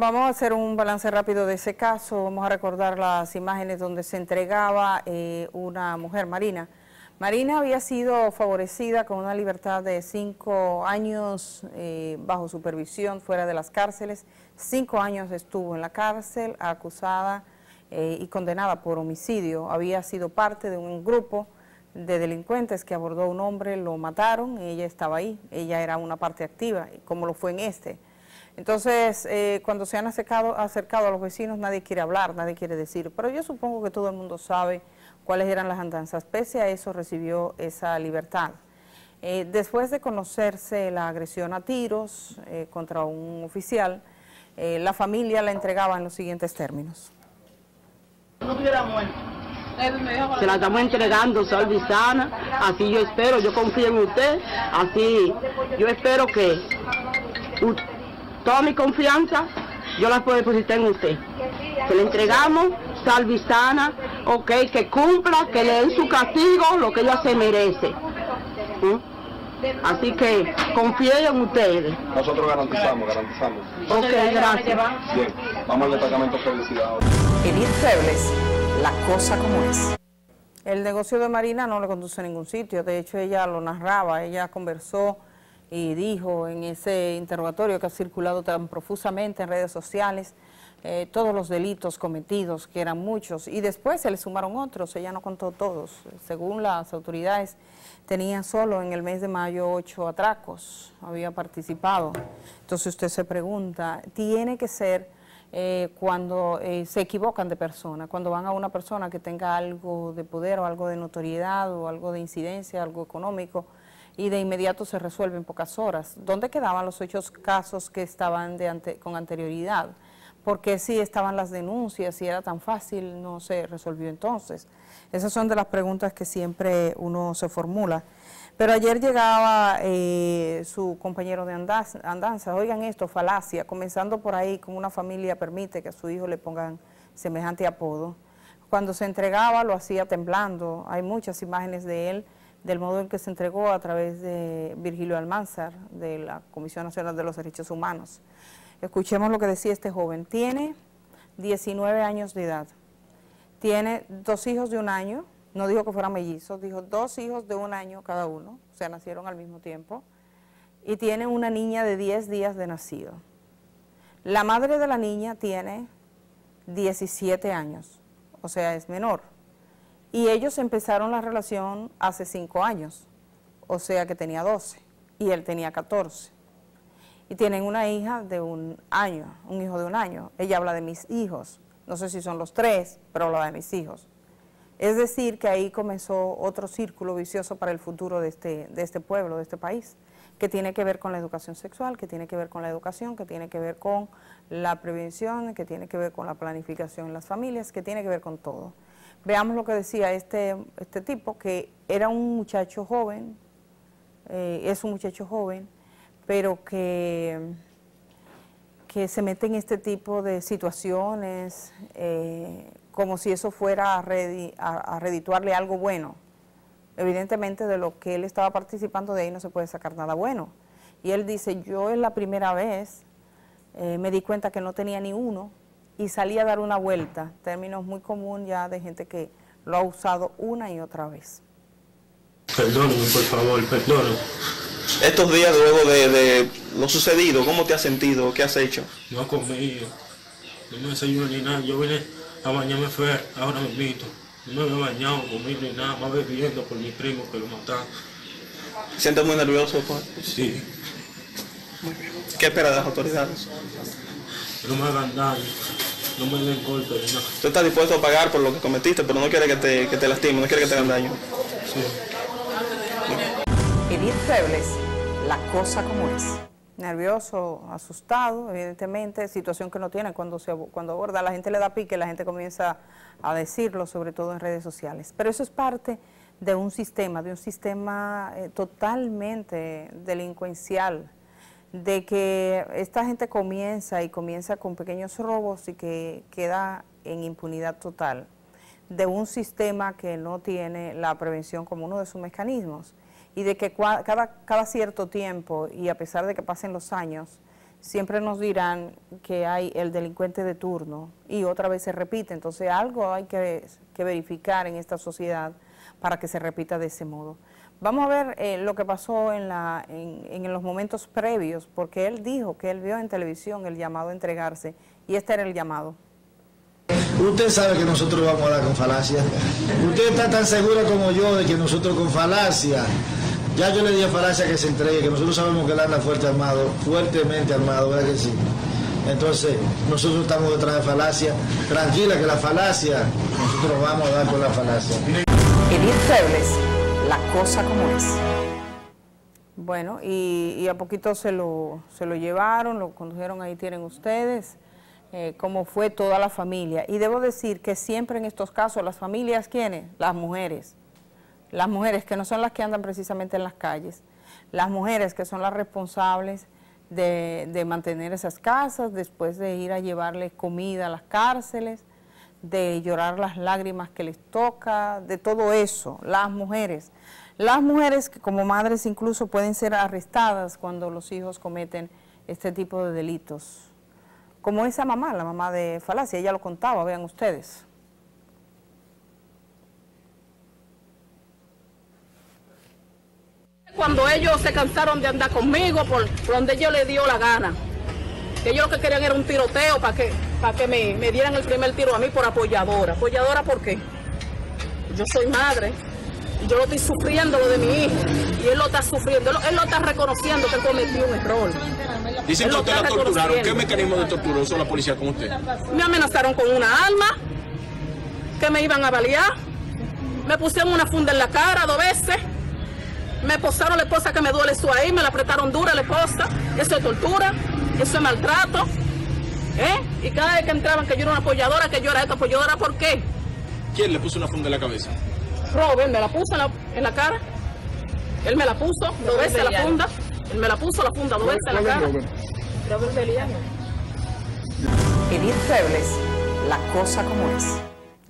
Vamos a hacer un balance rápido de ese caso. Vamos a recordar las imágenes donde se entregaba una mujer, Marina. Marina había sido favorecida con una libertad de 5 años bajo supervisión fuera de las cárceles. 5 años estuvo en la cárcel acusada y condenada por homicidio. Había sido parte de un grupo de delincuentes que abordó a un hombre, lo mataron, ella estaba ahí, ella era una parte activa, como lo fue en este. Entonces, cuando se han acercado a los vecinos, nadie quiere hablar, nadie quiere decir, pero yo supongo que todo el mundo sabe cuáles eran las andanzas. Pese a eso, recibió esa libertad. Después de conocerse la agresión a tiros contra un oficial, la familia la entregaba en los siguientes términos. No hubiera muerto. Se la estamos entregando salva y sana, así yo espero, yo confío en usted, así yo espero que toda mi confianza yo la puedo depositar en usted. Se la entregamos salva y sana, ok, que cumpla, que le den su castigo, lo que ella se merece. Así que confío en ustedes. Nosotros garantizamos. Ok, gracias. Bien, vamos al departamento de felicidad ahora. Edith Febles, la cosa como es. El negocio de Marina no le conduce a ningún sitio, de hecho ella lo narraba, ella conversó y dijo en ese interrogatorio que ha circulado tan profusamente en redes sociales, todos los delitos cometidos, que eran muchos, y después se le sumaron otros, ella no contó todos. Según las autoridades, tenía solo en el mes de mayo 8 atracos, había participado. Entonces usted se pregunta, tiene que ser cuando se equivocan de persona, cuando van a una persona que tenga algo de poder o algo de notoriedad o algo de incidencia, algo económico, y de inmediato se resuelve en pocas horas. ¿Dónde quedaban los 8 casos que estaban con anterioridad? Porque si estaban las denuncias, si era tan fácil, no se resolvió entonces. Esas son de las preguntas que siempre uno se formula. Pero ayer llegaba su compañero de andanza, oigan esto, falacia, comenzando por ahí, como una familia permite que a su hijo le pongan semejante apodo. Cuando se entregaba lo hacía temblando, hay muchas imágenes de él, del modo en que se entregó a través de Virgilio Almanzar, de la Comisión Nacional de los Derechos Humanos. Escuchemos lo que decía este joven. Tiene 19 años de edad, tiene 2 hijos de 1 año, no dijo que fueran mellizos, dijo 2 hijos de 1 año cada uno, o sea, nacieron al mismo tiempo, y tiene una niña de 10 días de nacido. La madre de la niña tiene 17 años, o sea, es menor. Y ellos empezaron la relación hace 5 años, o sea que tenía 12, y él tenía 14. Y tienen una hija de 1 año, un hijo de 1 año. Ella habla de mis hijos, no sé si son los 3, pero habla de mis hijos. Es decir, que ahí comenzó otro círculo vicioso para el futuro de este pueblo, de este país, que tiene que ver con la educación sexual, que tiene que ver con la educación, que tiene que ver con la prevención, que tiene que ver con la planificación en las familias, que tiene que ver con todo. Veamos lo que decía este tipo, que era un muchacho joven, es un muchacho joven, pero que se mete en este tipo de situaciones como si eso fuera a redituarle algo bueno. Evidentemente de lo que él estaba participando de ahí no se puede sacar nada bueno. Y él dice, yo es la primera vez me di cuenta que no tenía ni uno y salí a dar una vuelta, términos muy comunes ya de gente que lo ha usado una y otra vez. Perdóname, por favor, perdóname. Estos días luego de lo sucedido, ¿cómo te has sentido? ¿Qué has hecho? No he comido, no me desayuno ni nada. Yo vine a bañarme fue ahora mismo. No me he bañado, comido ni nada, más bebiendo por mi primo que lo mataron. ¿Te sientes muy nervioso, Juan? Sí. ¿Qué esperas de las autoridades? Que no me hagan daño, no me den golpe ni nada. Tú estás dispuesto a pagar por lo que cometiste, pero no quieres que te lastimen, no quieres que te hagan daño. Sí. Edith Febles, la cosa como es. Nervioso, asustado, evidentemente, situación que no tiene cuando aborda, la gente le da pique, la gente comienza a decirlo, sobre todo en redes sociales. Pero eso es parte de un sistema totalmente delincuencial, de que esta gente comienza con pequeños robos y que queda en impunidad total, de un sistema que no tiene la prevención como uno de sus mecanismos, y de que cada cierto tiempo, y a pesar de que pasen los años, siempre nos dirán que hay el delincuente de turno y otra vez se repite. Entonces algo hay que verificar en esta sociedad para que se repita de ese modo. Vamos a ver lo que pasó en los momentos previos, porque él dijo que él vio en televisión el llamado a entregarse y este era el llamado. Usted sabe que nosotros vamos a dar con falacia. Usted está tan segura como yo de que nosotros con falacia, ya yo le di a falacia que se entregue, que nosotros sabemos que él anda fuertemente armado, ¿verdad que sí? Entonces, nosotros estamos detrás de falacia. Tranquila que la falacia, nosotros vamos a dar con la falacia. Edith Febles, la cosa como es. Bueno, y a poquito se lo llevaron, lo condujeron, ahí tienen ustedes. Cómo fue toda la familia. Y debo decir que siempre en estos casos, las familias, ¿quiénes? Las mujeres que no son las que andan precisamente en las calles, las mujeres que son las responsables de mantener esas casas, después de ir a llevarles comida a las cárceles, de llorar las lágrimas que les toca, de todo eso, las mujeres que como madres incluso pueden ser arrestadas cuando los hijos cometen este tipo de delitos. Como esa mamá, la mamá de Falacia, ella lo contaba, vean ustedes. Cuando ellos se cansaron de andar conmigo por donde ellos les dio la gana, que ellos lo que querían era un tiroteo para que me dieran el primer tiro a mí por apoyadora. ¿Apoyadora por qué? Yo soy madre y yo lo estoy sufriendo, lo de mi hijo, y él lo está sufriendo, él lo está reconociendo que él cometió un error. Dicen que usted la torturaron. ¿Qué mecanismo de tortura usó la policía con usted? Me amenazaron con una arma, que me iban a balear, me pusieron una funda en la cara 2 veces, me posaron la esposa que me duele eso ahí, me la apretaron dura la esposa, eso es tortura, eso es maltrato, y cada vez que entraban que yo era una apoyadora, que yo era esta apoyadora, ¿por qué? ¿Quién le puso una funda en la cabeza? Robert me la puso en la cara, él me la puso 2 veces la funda. Él me la puso la funda 2 veces en la cara. Robert Beliano. Edith Febles, la cosa como es.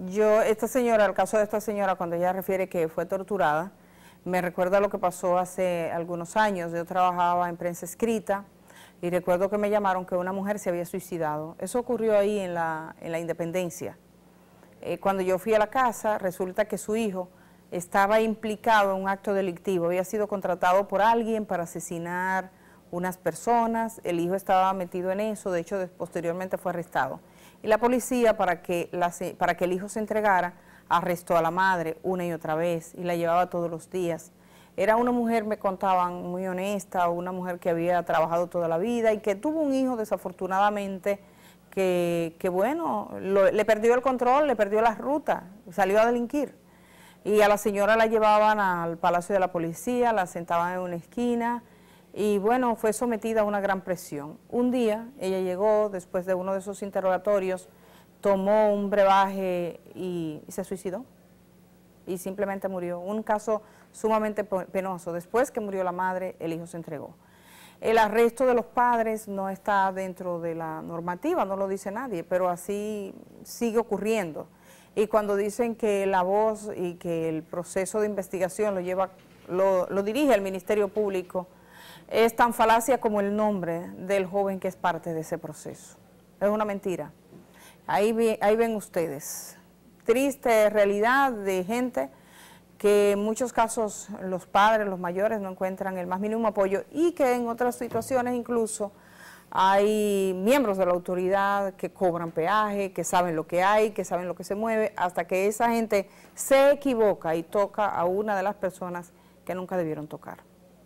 El caso de esta señora, cuando ella refiere que fue torturada, me recuerda lo que pasó hace algunos años. Yo trabajaba en prensa escrita y recuerdo que me llamaron que una mujer se había suicidado. Eso ocurrió ahí en la Independencia. Cuando yo fui a la casa, resulta que su hijo estaba implicado en un acto delictivo, había sido contratado por alguien para asesinar unas personas, el hijo estaba metido en eso, de hecho posteriormente fue arrestado. Y la policía, para que el hijo se entregara, arrestó a la madre una y otra vez y la llevaba todos los días. Era una mujer, me contaban, muy honesta, una mujer que había trabajado toda la vida y que tuvo un hijo desafortunadamente que bueno, le perdió el control, le perdió la ruta, salió a delinquir. Y a la señora la llevaban al Palacio de la Policía, la sentaban en una esquina y bueno, fue sometida a una gran presión. Un día ella llegó, después de uno de esos interrogatorios, tomó un brebaje y se suicidó y simplemente murió. Un caso sumamente penoso. Después que murió la madre, el hijo se entregó. El arresto de los padres no está dentro de la normativa, no lo dice nadie, pero así sigue ocurriendo. Y cuando dicen que la voz y que el proceso de investigación lo dirige el Ministerio Público, es tan falacia como el nombre del joven que es parte de ese proceso. Es una mentira. Ahí ven ustedes. Triste realidad de gente que en muchos casos los padres, los mayores, no encuentran el más mínimo apoyo y que en otras situaciones incluso hay miembros de la autoridad que cobran peaje, que saben lo que hay, que saben lo que se mueve, hasta que esa gente se equivoca y toca a una de las personas que nunca debieron tocar.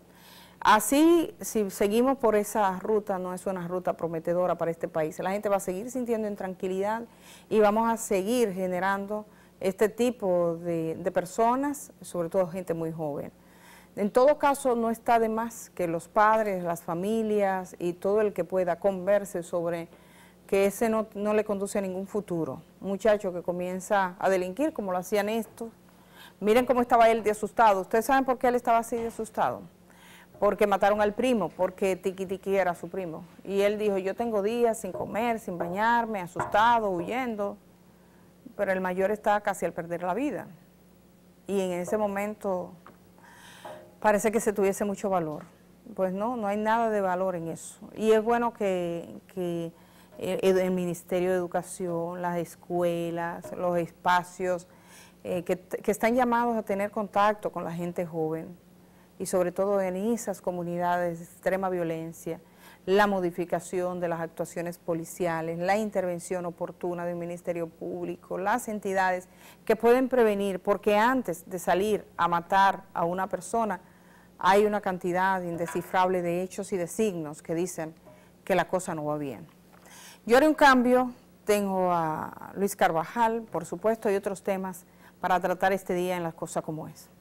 Así, si seguimos por esa ruta, no es una ruta prometedora para este país. La gente va a seguir sintiendo intranquilidad y vamos a seguir generando este tipo de personas, sobre todo gente muy joven. En todo caso, no está de más que los padres, las familias y todo el que pueda converse sobre que ese no le conduce a ningún futuro. Un muchacho que comienza a delinquir, como lo hacían estos. Miren cómo estaba él de asustado. ¿Ustedes saben por qué él estaba así de asustado? Porque mataron al primo, porque Tiki Tiki era su primo. Y él dijo, yo tengo días sin comer, sin bañarme, asustado, huyendo. Pero el mayor está casi al perder la vida. Y en ese momento parece que se tuviese mucho valor. pues no hay nada de valor en eso. Y es bueno que el Ministerio de Educación, las escuelas, los espacios que están llamados a tener contacto con la gente joven y sobre todo en esas comunidades de extrema violencia, la modificación de las actuaciones policiales, la intervención oportuna del Ministerio Público, las entidades que pueden prevenir, porque antes de salir a matar a una persona hay una cantidad indescifrable de hechos y de signos que dicen que la cosa no va bien. Yo haré un cambio, tengo a Luis Carvajal, por supuesto, y otros temas para tratar este día en Las Cosas Como Es.